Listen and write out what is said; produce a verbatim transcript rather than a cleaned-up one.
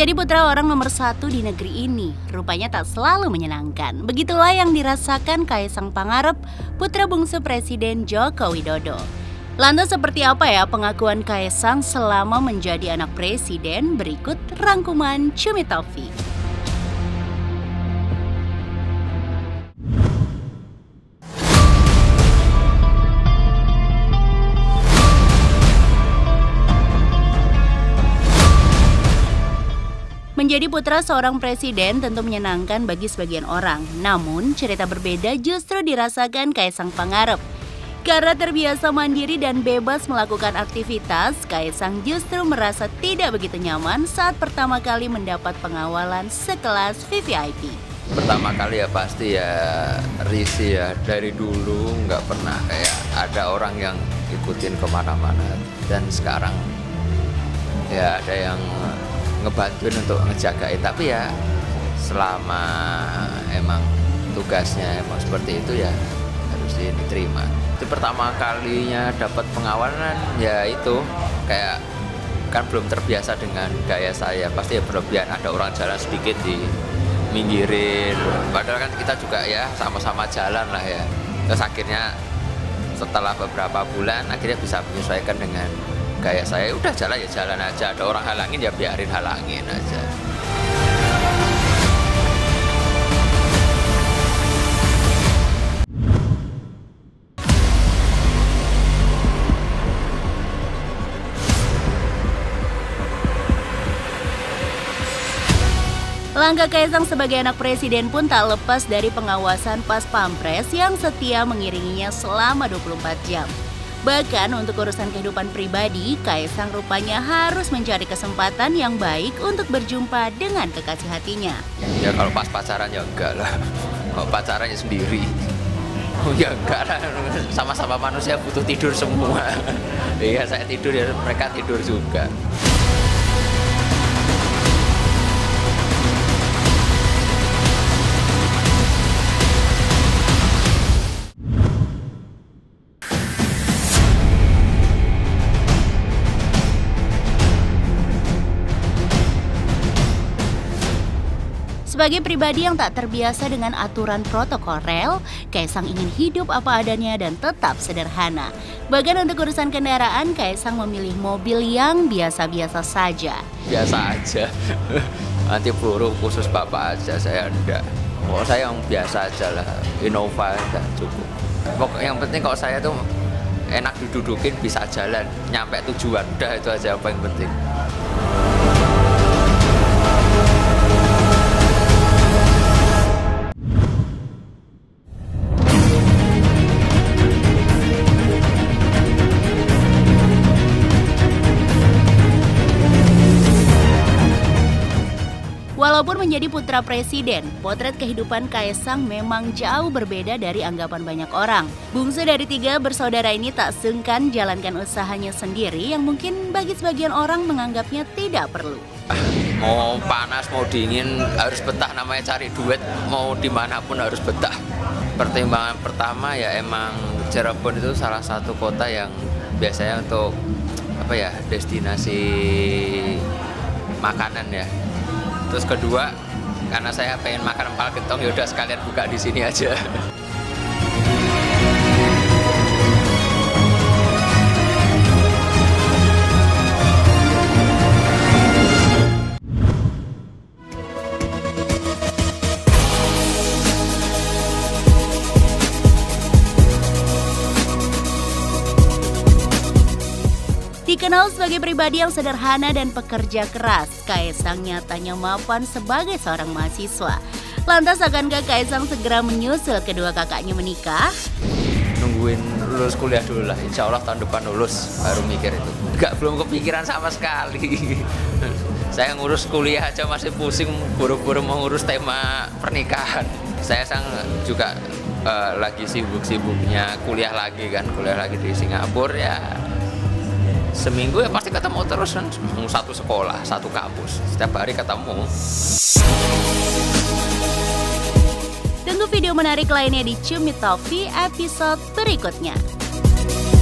Menjadi putra orang nomor satu di negeri ini, rupanya tak selalu menyenangkan. Begitulah yang dirasakan Kaisang Pangarep, putra bungsu Presiden Joko Widodo. Lantas seperti apa ya pengakuan Kaisang selama menjadi anak presiden? Berikut rangkuman Cumi Taufik. Menjadi putra seorang presiden tentu menyenangkan bagi sebagian orang. Namun, cerita berbeda justru dirasakan Kaisang Pangarep. Karena terbiasa mandiri dan bebas melakukan aktivitas, Kaisang justru merasa tidak begitu nyaman saat pertama kali mendapat pengawalan sekelas V V I P. Pertama kali ya pasti ya risih ya. Dari dulu nggak pernah kayak ada orang yang ikutin kemana-mana. Dan sekarang ya ada yang ngebantuin untuk ngejagain, tapi ya selama emang tugasnya emang seperti itu ya harus diterima. Itu pertama kalinya dapat pengawalan ya itu kayak kan belum terbiasa dengan gaya saya, pasti ya berlebihan, ada orang jalan sedikit di minggirin, padahal kan kita juga ya sama-sama jalan lah ya. Terus akhirnya setelah beberapa bulan akhirnya bisa menyesuaikan dengan gaya saya, udah jalan ya jalan aja, ada orang halangin ya biarin halangin aja. Langkah Kaisang sebagai anak presiden pun tak lepas dari pengawasan Pas Pampres yang setia mengiringinya selama dua puluh empat jam. Bahkan untuk urusan kehidupan pribadi, Kaisang rupanya harus mencari kesempatan yang baik untuk berjumpa dengan kekasih hatinya. Ya kalau pas pacaran ya enggak lah, kalau pacarannya sendiri. Oh ya enggak lah, sama-sama manusia butuh tidur semua. Iya saya tidur ya mereka tidur juga. Sebagai pribadi yang tak terbiasa dengan aturan protokol rel, Kaisang ingin hidup apa adanya dan tetap sederhana. Bahkan untuk urusan kendaraan, Kaisang memilih mobil yang biasa-biasa saja. Biasa aja, nanti peluru khusus bapak aja, saya enggak. Oh, saya yang biasa aja lah, Innova enggak cukup. Pokoknya yang penting kalau saya tuh enak didudukin, bisa jalan, nyampe tujuan, udah itu aja yang paling penting. Walaupun menjadi putra presiden, potret kehidupan Kaisang memang jauh berbeda dari anggapan banyak orang. Bungsu dari tiga bersaudara ini tak sungkan jalankan usahanya sendiri yang mungkin bagi sebagian orang menganggapnya tidak perlu. Mau panas, mau dingin, harus betah, namanya cari duit, mau dimanapun harus betah. Pertimbangan pertama ya emang Cirebon itu salah satu kota yang biasanya untuk apa ya destinasi makanan ya. Terus kedua, karena saya pengen makan empal gentong, yaudah sekalian buka di sini aja. Dikenal sebagai pribadi yang sederhana dan pekerja keras, Kaisang nyatanya mapan sebagai seorang mahasiswa. Lantas akankah Kaisang segera menyusul kedua kakaknya menikah? Nungguin lulus kuliah dulu lah, insya Allah tahun depan lulus, baru mikir itu. Enggak, belum kepikiran sama sekali. Saya ngurus kuliah aja masih pusing, buru-buru mengurus tema pernikahan. Saya sang juga uh, lagi sibuk-sibuknya kuliah lagi kan, kuliah lagi di Singapura ya. Seminggu ya pasti ketemu terus kan, satu sekolah, satu kampus, setiap hari ketemu. Tunggu video menarik lainnya di Cumi Taufik episode berikutnya.